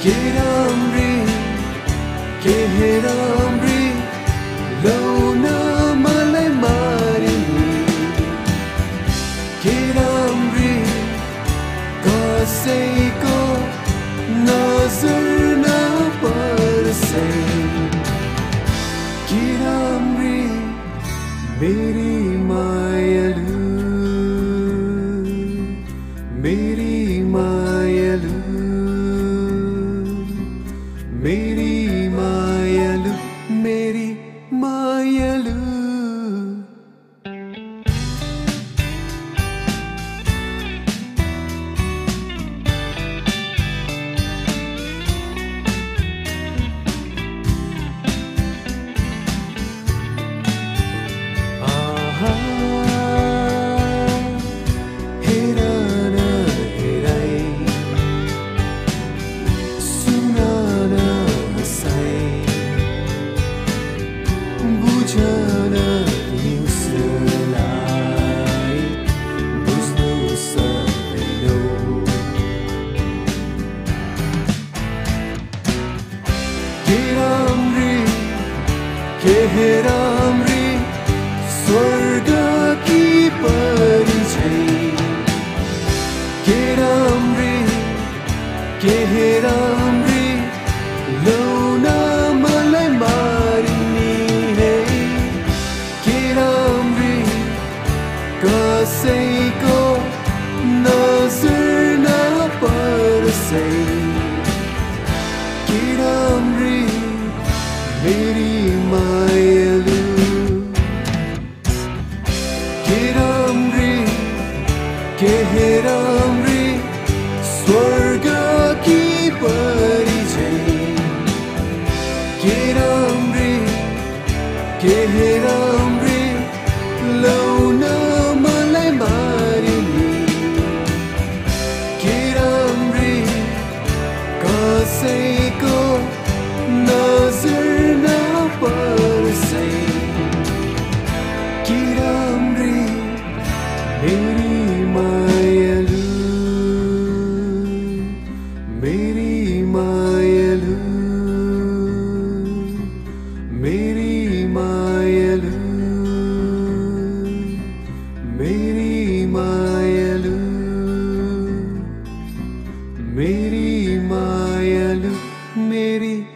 Ramri, Ramri, launa malai marini. Ramri, कसैको नजर नपर्से. Ramri, मेरी मायालु, मेरी मायालु, मेरी मायालु, मेरी मायालु. Ramri, स्वर्ग की परी झैं. Ramri, Ramri, launa malai marini है. Ramri, कसैको नजर नपर्से. Ramri, मेरी मायालु. Ramri, Ramri, स्वर्ग की परी झैं. Ramri, Ramri, launa malai marini. Ramri, कसैको नजर नपर्से. Ramri, मेरी मायालु, मेरी मायालु, मेरी मायालु, मेरी मायालु, मेरी मायालु, मेरी